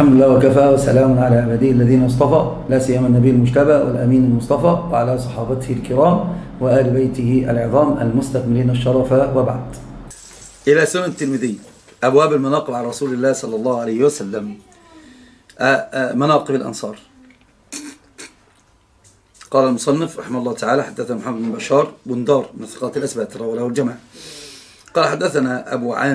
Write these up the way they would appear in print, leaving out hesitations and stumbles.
الحمد لله وكفى وسلام على عباده الذين اصطفى، لا سيما النبي المجتبى والأمين المصطفى وعلى صحابته الكرام وآل بيته العظام المستكملين الشرف، وبعد. إلى سنن الترمذي، أبواب المناقب على رسول الله صلى الله عليه وسلم. مناقب الأنصار. قال المصنف رحمه الله تعالى: حدثنا محمد بن بشار بندار من ثقات الأثبات رواه له الجماعة. قال: حدثنا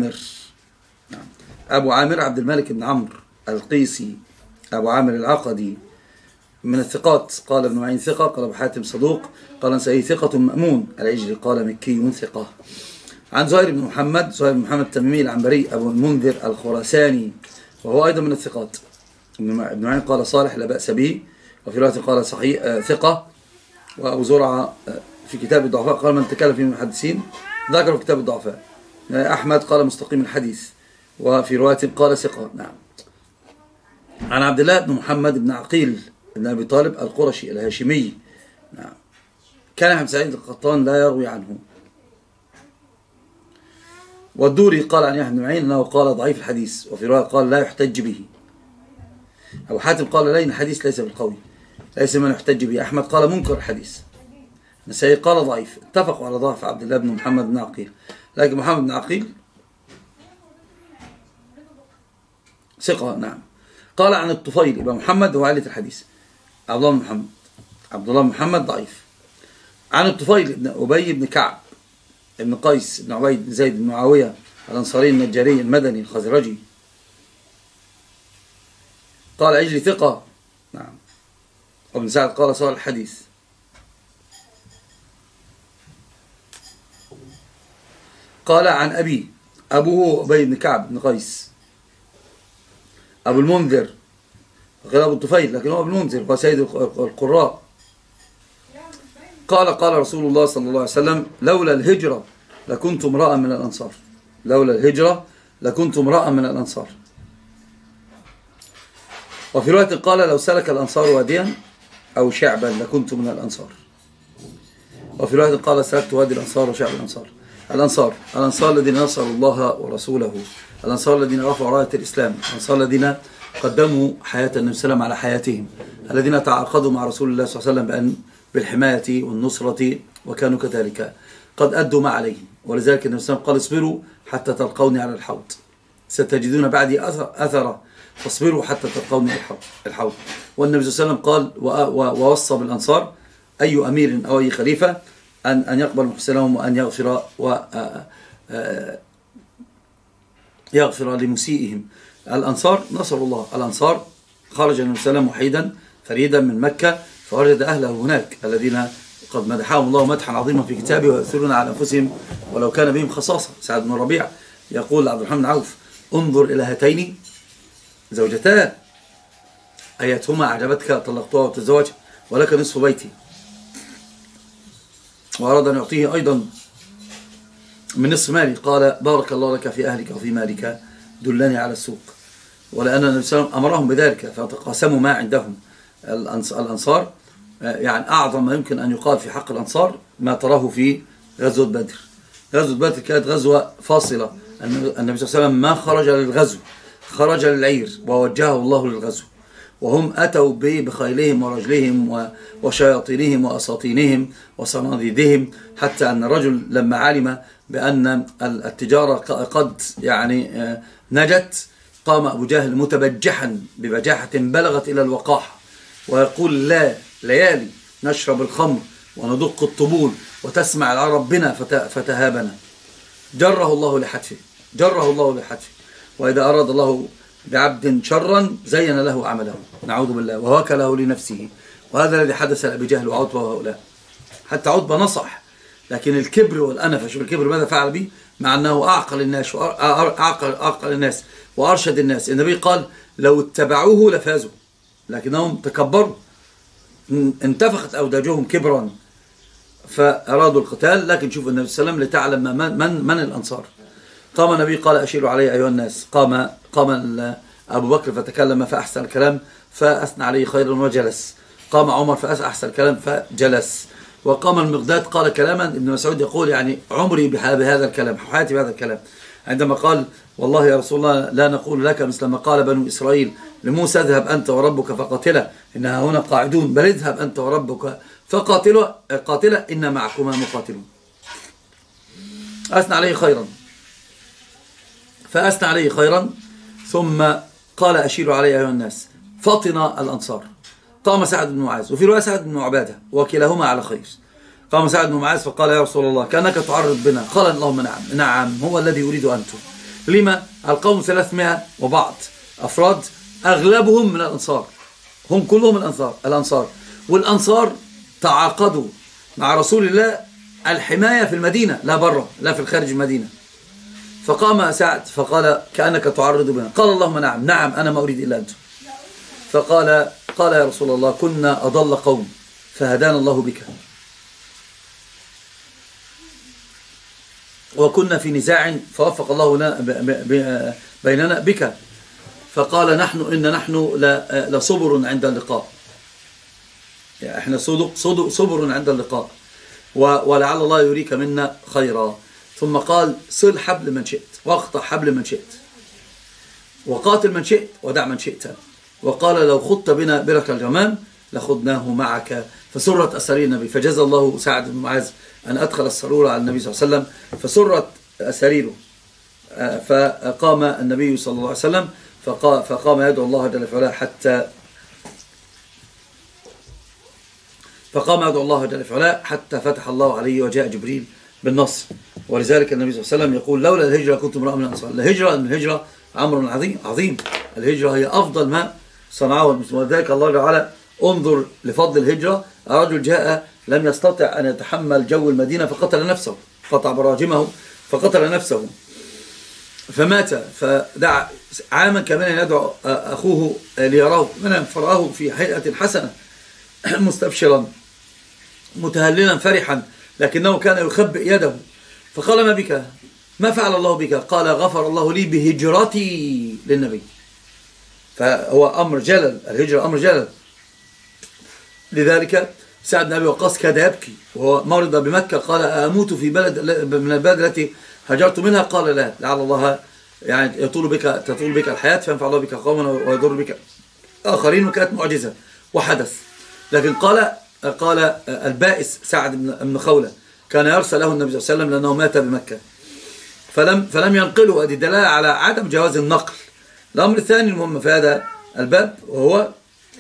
أبو عامر عبد الملك بن عمرو القيسي أبو عامر العقدي من الثقات. قال ابن معين ثقة، قال أبو حاتم صدوق، قال نسائي ثقة مأمون العجلي، قال مكي ثقة. عن زهير بن محمد التميمي العنبري أبو المنذر الخراساني وهو أيضا من الثقات. ابن معين قال صالح لا بأس به، وفي رواية قال صحيح ثقة. وأبو زرعة في كتاب الضعفاء قال من تكلم في المحدثين ذكر في كتاب الضعفاء. أحمد قال مستقيم الحديث، وفي رواية قال ثقة. نعم. عن عبد الله بن محمد بن عقيل بن أبي طالب القرشي الهاشمي. نعم. كان أحمد سعيد القطان لا يروي عنه. والدوري قال عن يحيى بن معين أنه قال ضعيف الحديث، وفي رواية قال لا يحتج به. أبو حاتم قال لين الحديث ليس بالقوي، ليس من يحتج به. أحمد قال منكر الحديث. نسائي قال ضعيف. اتفقوا على ضعف عبد الله بن محمد بن عقيل، لكن محمد بن عقيل ثقة. نعم. قال عن الطفيل يبقى محمد هو علة الحديث. عبد الله بن محمد ضعيف. عن الطفيل بن أبي بن كعب بن قيس بن عبيد بن زيد بن معاوية الأنصاري النجاري المدني الخزرجي، قال عجلي ثقة. نعم. وابن سعد قال صالح الحديث. قال عن أبوه أبي بن كعب بن قيس أبو المنذر غير أبو الطفيل، لكن هو أبو المنذر هو سيد القراء. قال رسول الله صلى الله عليه وسلم: لولا الهجرة لكنت امرأ من الأنصار. لولا الهجرة لكنت امرأ من الأنصار. وفي رواية قال: لو سلك الأنصار واديا أو شعبا لكنت من الأنصار. وفي رواية قال: سلكت وادي الأنصار وشعب الأنصار. الأنصار الذين نصروا الله ورسوله، الأنصار الذين رفعوا راية الإسلام، الأنصار الذين قدموا حياة النبي صلى الله عليه وسلم على حياتهم، الذين تعاقدوا مع رسول الله صلى الله عليه وسلم بالحماية والنصرة، وكانوا كذلك قد أدوا ما عليهم. ولذلك النبي صلى الله عليه وسلم قال: اصبروا حتى تلقوني على الحوض، ستجدون بعدي أثرا فاصبروا حتى تلقوني الحوض. والنبي صلى الله عليه وسلم قال ووصى بالأنصار أي أمير أو أي خليفة أن يقبل محسنهم وأن يغفر لمسيئهم. الأنصار نصروا الله. الأنصار خرج النبي صلى الله عليه وسلم وحيدا فريدا من مكة، فوجد أهله هناك الذين قد مدحهم الله مدحا عظيما في كتابه، ويؤثرون على أنفسهم ولو كان بهم خصاصة. سعد بن ربيع يقول لعبد الرحمن بن عوف: انظر إلى هاتين زوجتان أيتهما أعجبتك طلقتها وتزوجها، ولك نصف بيتي. وأراد أن يعطيه أيضا من نصف مالي، قال: بارك الله لك في أهلك وفي مالك، دلني على السوق. ولأن النبي صلى الله عليه وسلم أمرهم بذلك، فتقاسموا ما عندهم. الأنصار يعني أعظم ما يمكن أن يقال في حق الأنصار ما تراه في غزوة بدر. غزوة بدر كانت غزوة فاصلة. النبي صلى الله عليه وسلم ما خرج للغزو، خرج للعير ووجهه الله للغزو، وهم أتوا بخيلهم ورجلهم وشياطينهم وأساطينهم وصناديدهم، حتى أن الرجل لما علم بأن التجارة قد يعني نجت، قام أبو جهل متبجحا ببجاحة بلغت إلى الوقاحة، ويقول: لا، ليالي نشرب الخمر وندق الطبول وتسمع العرب بنا فتهابنا. جره الله لحتفه. وإذا أراد الله بعبد شرا زين له عمله، نعوذ بالله، ووكله لنفسه. وهذا الذي حدث لأبي جهل وعتبة وهؤلاء. حتى عتبة نصح، لكن الكبر والأنفة، شوف الكبر ماذا فعل به، مع أنه أعقل الناس وأرشد الناس. النبي قال: لو اتبعوه لفازوا، لكنهم تكبروا، انتفخت أوداجهم كبرا فأرادوا القتال. لكن شوف النبي صلى الله عليه وسلم لتعلم من الأنصار. قام النبي قال: أشيروا علي أيها الناس. قام أبو بكر فتكلم فأحسن الكلام فأثنى عليه خيرا وجلس. قام عمر فأحسن الكلام فجلس. وقام المقداد قال كلاما ابن مسعود يقول يعني عمري بهذا الكلام، حياتي بهذا الكلام، عندما قال والله يا رسول الله لا نقول لك مثل ما قال بنو إسرائيل لموسى اذهب أنت وربك فقاتلا إنها هنا قاعدون، بل اذهب أنت وربك فقاتلا إن معكما مقاتلون. أثنى عليه خيرا، فأثنى عليه خيرا ثم قال أشيروا علي أيها الناس، فطن الأنصار. قام سعد بن معاذ، وفي رواية سعد بن عبادة، وكلاهما على خير. قام سعد بن معاذ فقال يا رسول الله كأنك تعرض بنا. قال اللهم نعم نعم هو الذي أريد أنتم. لما؟ القوم 300 وبعض أفراد، أغلبهم من الأنصار، هم كلهم الأنصار، والأنصار تعاقدوا مع رسول الله الحماية في المدينة لا بره، لا في الخارج المدينة. فقام سعد فقال كأنك تعرض بنا. قال اللهم نعم نعم أنا ما أريد إلا أنتم. فقال يا رسول الله كنا أضل قوم فهدانا الله بك، وكنا في نزاع فوفق الله بيننا بك. فقال نحن لصبر عند اللقاء، يعني احنا صبر عند اللقاء، ولعل الله يريك منا خيرا. ثم قال صل حبل من شئت واقطع حبل من شئت وقاتل من شئت ودع من شئت. وقال لو خضت بنا برك الجمام لخضناه معك. فسرت أسارير النبي، فجزى الله سعد بن معاذ أن أدخل السرور على النبي صلى الله عليه وسلم، فسرت أساريره. فقام النبي صلى الله عليه وسلم فقام يدعو الله جل وعلا حتى فتح الله عليه وجاء جبريل بالنصر. ولذلك النبي صلى الله عليه وسلم يقول لولا الهجرة كنت امرأ من الأنصار. الهجرة أمر عظيم. الهجرة هي أفضل ما صنعه المسلمون. ولذلك الله تعالى انظر لفضل الهجرة. رجل جاء لم يستطع أن يتحمل جو المدينة فقتل نفسه، قطع براجمه فقتل نفسه فمات. فدعا عاما كمان يدعو أخوه ليراه منام، فرآه في هيئة حسنة مستبشرا متهللا فرحا، لكنه كان يخبئ يده. فقال ما بك؟ ما فعل الله بك؟ قال غفر الله لي بهجرتي للنبي. فهو أمر جلل، الهجرة أمر جلل. لذلك سعد بن أبي وقاص كاد يبكي وهو مرض بمكة. قال أموت في بلد من البلد التي هجرت منها؟ قال لا، لعل الله يعني تطول بك الحياة فينفع الله بك قوما ويضر بك آخرين. وكانت معجزة وحدث. لكن قال البائس سعد بن خولة كان يرسل له النبي صلى الله عليه وسلم لأنه مات بمكة فلم ينقله. هذه دلالة على عدم جواز النقل. الأمر الثاني المهم في هذا الباب وهو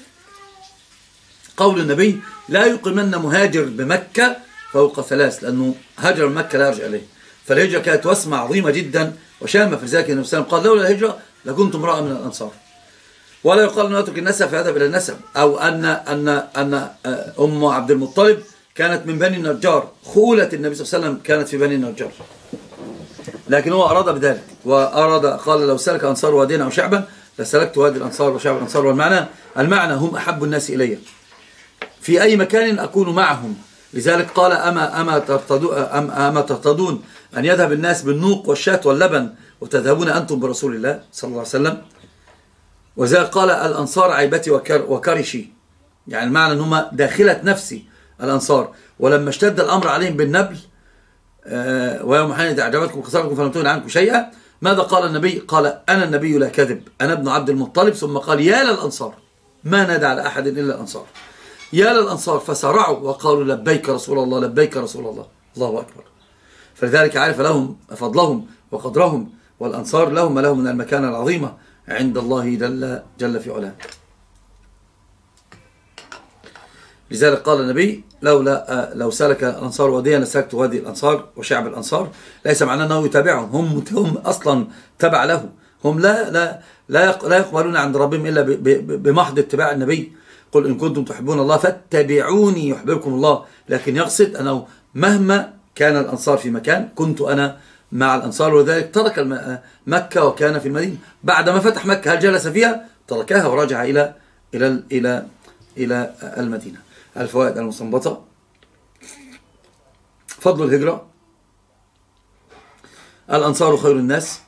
قول النبي لا يقيمن مهاجر بمكة فوق 3، لأنه هاجر من مكة لا يرجع إليه. فالهجرة كانت وسمة عظيمة جدا وشامة. في ذلك النبي صلى الله عليه وسلم قال لولا الهجرة لكنت امرأة من الأنصار. ولا يقال أن نترك النسب فيذهب إلى النسب، أو أن أم عبد المطلب كانت من بني النجار، خولة النبي صلى الله عليه وسلم كانت في بني النجار. لكن هو أراد بذلك قال لو سلك أنصار وادينا أو شعبا لسلكت وادي الأنصار وشعب الأنصار. والمعنى هم أحب الناس إلي في أي مكان أكون معهم. لذلك قال أما ترتضون أن يذهب الناس بالنوق والشاة واللبن وتذهبون أنتم برسول الله صلى الله عليه وسلم. وذلك قال الأنصار عيبتي وكرشي، يعني المعنى أنهم داخلة نفسي الأنصار. ولما اشتد الأمر عليهم بالنبل ويوم حين إذا أعجبتكم كثرتكم فلم تغن عنكم شيئا، ماذا قال النبي؟ قال أنا النبي لا كذب، أنا ابن عبد المطلب. ثم قال يا للأنصار، ما نادى على أحد إلا الأنصار، يا للأنصار. فسرعوا وقالوا لبيك رسول الله لبيك رسول الله. الله أكبر. فلذلك عرف لهم فضلهم وقدرهم، والأنصار لهم من المكانة العظيمة عند الله جل في علاه. لذلك قال النبي لو سلك الأنصار واديا لسلكت وادي الأنصار وشعب الأنصار. ليس معناه أنه يتابعهم، هم أصلا تبع له. هم لا يقبلون عند ربهم إلا بمحض اتباع النبي. قل إن كنتم تحبون الله فاتبعوني يحببكم الله. لكن يقصد أنه مهما كان الأنصار في مكان كنت أنا مع الأنصار. وذلك ترك مكة وكان في المدينة. بعدما فتح مكة هل جلس فيها؟ تركها ورجع إلى المدينة. الفوائد المستنبطة: فضل الهجرة. الأنصار خير الناس،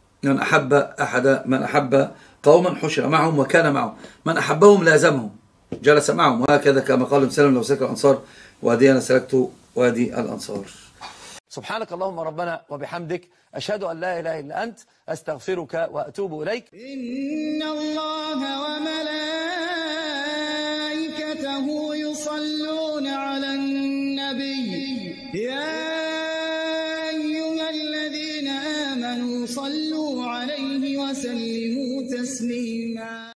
من أحب قوما حشر معهم وكان معهم، من أحبهم لازمهم جلس معهم، وهكذا كما قال وسلم لو سلك الأنصار وادي أنا سلكت وادي الأنصار. سبحانك اللهم ربنا وبحمدك، أشهد أن لا إله إلا أنت، أستغفرك وأتوب إليك. إن الله وملائكته يصلون على النبي يا أيها الذين آمنوا صلوا عليه وسلموا تسليما.